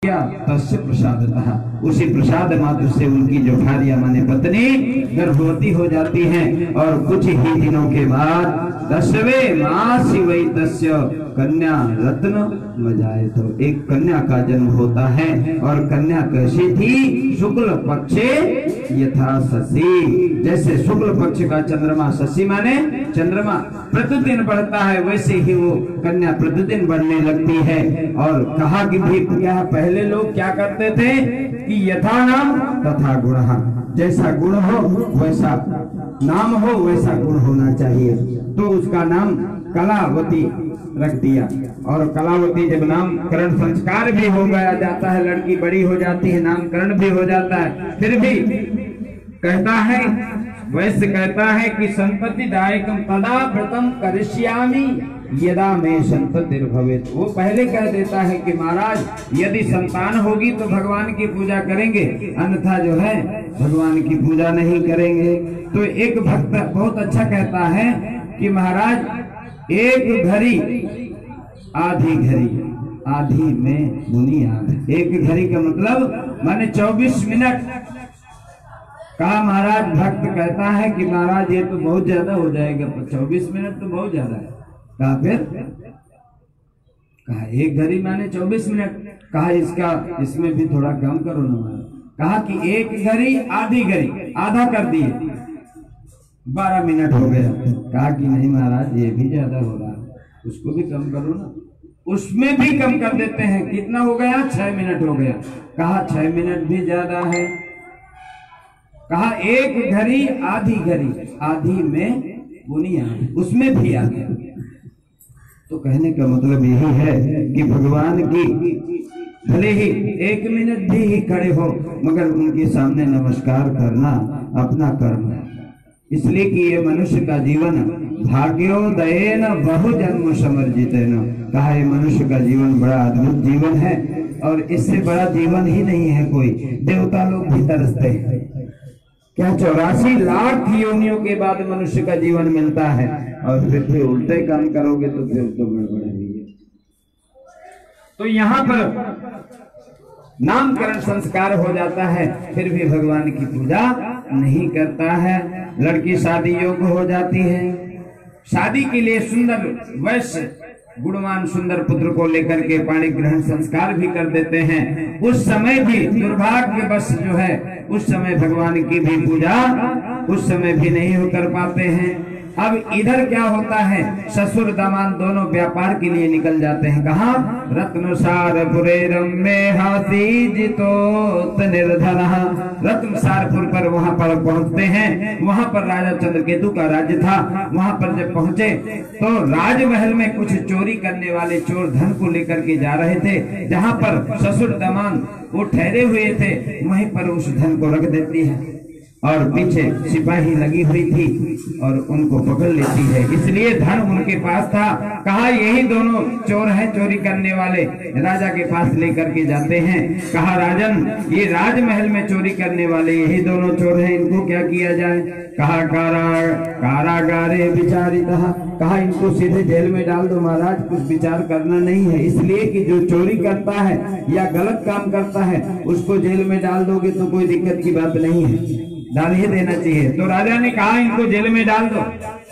तस्य प्रसादतः, उसी प्रसाद मात्र से उनकी जो भार्या माने पत्नी गर्भवती हो जाती हैं और कुछ ही दिनों के बाद 10वें मास वै तस्य कन्या रत्न मजाए, तो एक कन्या का जन्म होता है। और कन्या कैसी थी? शुक्ल पक्षे यथा शशि, जैसे शुक्ल पक्ष का चंद्रमा, शशि माने चंद्रमा, प्रतिदिन बढ़ता है वैसे ही वो कन्या प्रतिदिन बढ़ने लगती है। और कहा कि भी क्या पहले लोग क्या करते थे कि यथा नाम तथा गुण, जैसा गुण हो वैसा नाम हो, वैसा गुण होना चाहिए। तो उसका नाम कलावती रख दिया। और कलावती जब नामकरण संस्कार भी हो गया जाता है, लड़की बड़ी हो जाती है, नामकरण भी हो जाता है, फिर भी कहता है, वैसे कहता है कि संतति दायकम तदा व्रतम करिष्यामि यदा में संतति भवेत। वो पहले कह देता है कि महाराज यदि संतान होगी तो भगवान की पूजा करेंगे, अन्यथा जो है भगवान की पूजा नहीं करेंगे। तो एक भक्त बहुत अच्छा कहता है कि महाराज एक घड़ी आधी घड़ी, आधी में बुनियाद, एक घड़ी का मतलब माने 24 मिनट। कहा महाराज, भक्त कहता है कि महाराज ये तो बहुत ज्यादा हो जाएगा, 24 मिनट तो बहुत ज्यादा है। कहा फिर? कहा एक घड़ी माने 24 मिनट। कहा इसमें भी थोड़ा कम करो ना। कहा कि एक घड़ी आधी घड़ी, आधा कर दिए, 12 मिनट हो गया। कहा कि नहीं महाराज ये भी ज्यादा हो रहा है, उसको भी कम करो ना। उसमें भी कम कर देते हैं, कितना हो गया? 6 मिनट हो गया। कहा 6 मिनट भी ज्यादा है। कहा एक घड़ी आधी घड़ी, आधी में बुनियाद, उसमें भी आ गया। तो कहने का मतलब यही है कि भगवान की भले ही 1 मिनट भी ही खड़े हो, मगर उनके सामने नमस्कार करना अपना कर्म है। इसलिए कि ये मनुष्य का जीवन भाग्योदयेन बहु जन्म समर्जितेन, कहा ये मनुष्य का जीवन बड़ा अद्भुत जीवन है और इससे बड़ा जीवन ही नहीं है कोई। देवता लोग भी तरसते हैं, क्या 84 लाख योनियों के बाद मनुष्य का जीवन मिलता है, और फिर भी उल्टे काम करोगे तो फिर तो गड़बड़ है। तो यहाँ पर नामकरण संस्कार हो जाता है, फिर भी भगवान की पूजा नहीं करता है। लड़की शादी योग्य हो जाती है, शादी के लिए सुंदर वैश्य गुणवान सुंदर पुत्र को लेकर के पाणी ग्रहण संस्कार भी कर देते हैं। उस समय भी दुर्भाग्यवश जो है, उस समय भगवान की भी पूजा उस समय भी नहीं कर पाते हैं। अब इधर क्या होता है, ससुर दामाद दोनों व्यापार के लिए निकल जाते हैं। कहा? रत्नसारपुरे रम्ये हासी जितोत निर्धन, रत्नसारपुर पर वहां पर पहुंचते हैं। वहां पर राजा चंद्रकेतु का राज्य था। वहां पर जब पहुंचे तो राजमहल में कुछ चोरी करने वाले चोर धन को लेकर के जा रहे थे। जहां पर ससुर दामाद वो ठहरे हुए थे, वहीं पर उस धन को रख देती है और पीछे सिपाही लगी हुई थी और उनको पकड़ लेती है। इसलिए धन उनके पास था। कहा यही दोनों चोर हैं, चोरी करने वाले, राजा के पास लेकर के जाते हैं। कहा राजन, ये राजमहल में चोरी करने वाले यही दोनों चोर हैं, इनको क्या किया जाए? कहा कारागारे विचारितः, कहा इनको सीधे जेल में डाल दो महाराज, कुछ विचार करना नहीं है। इसलिए कि जो चोरी करता है या गलत काम करता है उसको जेल में डाल दोगे तो कोई दिक्कत की बात नहीं है, डाल ही देना चाहिए। तो राजा ने कहा इनको जेल में डाल दो,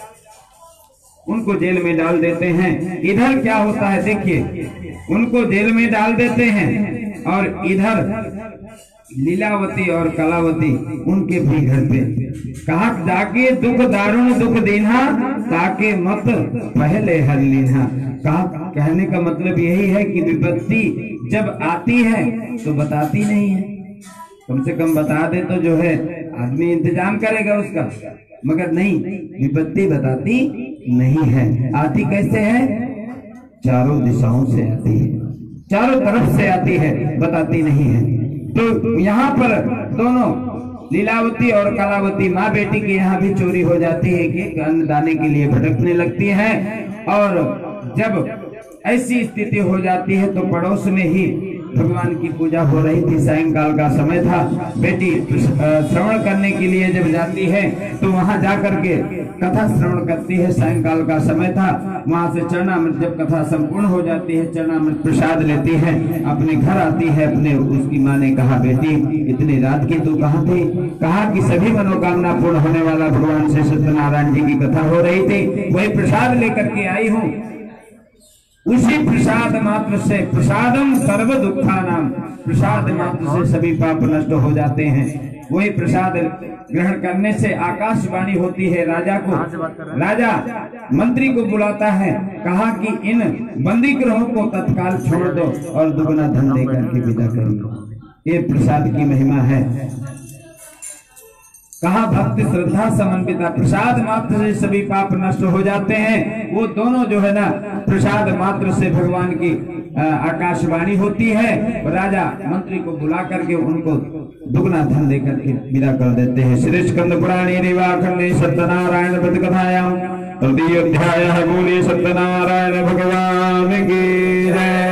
उनको जेल में डाल देते हैं। इधर क्या होता है देखिए, उनको जेल में डाल देते हैं और इधर लीलावती और कलावती उनके भी घर पे। कहा जाके दुख दारुण दुख दीन्हा, ताके मत पहले हर लीन्हा। कहा कहने का मतलब यही है कि विपत्ति जब आती है तो बताती नहीं है, कम से कम बता दे तो जो है आदमी इंतजाम करेगा उसका, मगर नहीं, विपत्ति बताती नहीं है। आती कैसे है? चारों दिशाओं से आती है, चारों तरफ से आती है, बताती नहीं है। तो यहाँ पर दोनों लीलावती और कलावती माँ बेटी के यहाँ भी चोरी हो जाती है कि अन्न दाने के लिए भटकने लगती है। और जब ऐसी स्थिति हो जाती है तो पड़ोस में ही भगवान की पूजा हो रही थी, सायंकाल का समय था। बेटी श्रवण करने के लिए जब जाती है तो वहां जाकर के कथा श्रवण करती है। सायंकाल का समय था, वहां से चरणामृत, जब कथा संपूर्ण हो जाती है, चरणामृत प्रसाद लेती है, अपने घर आती है। अपने उसकी माँ ने कहा, बेटी इतनी रात की तू कहाँ थी? कहा कि सभी मनोकामना पूर्ण होने वाला भगवान श्री सत्यनारायण जी की कथा हो रही थी, वही प्रसाद लेकर के आई हूँ। उसी प्रसाद मात्र से, प्रसादम सर्व दुखानाम, प्रसाद मात्र से सभी पाप नष्ट हो जाते हैं। वही प्रसाद ग्रहण करने से आकाशवाणी होती है राजा को। राजा मंत्री को बुलाता है, कहा कि इन बंदी ग्रहों को तत्काल छोड़ दो और दुगना धन देकर के विदा करो। ये प्रसाद की महिमा है। कहा भक्ति श्रद्धा समन्विता, प्रसाद मात्र से सभी पाप नष्ट हो जाते हैं। वो दोनों जो है ना, प्रसाद मात्र से भगवान की आकाशवाणी होती है। राजा मंत्री को बुला करके उनको दुगना धन देकर के विदा कर देते हैं। श्री स्कंद पुराणे रेवाखंडे सत्यनारायण व्रत कथायां तृतीय अध्याय। बोले सत्यनारायण भगवान की जय।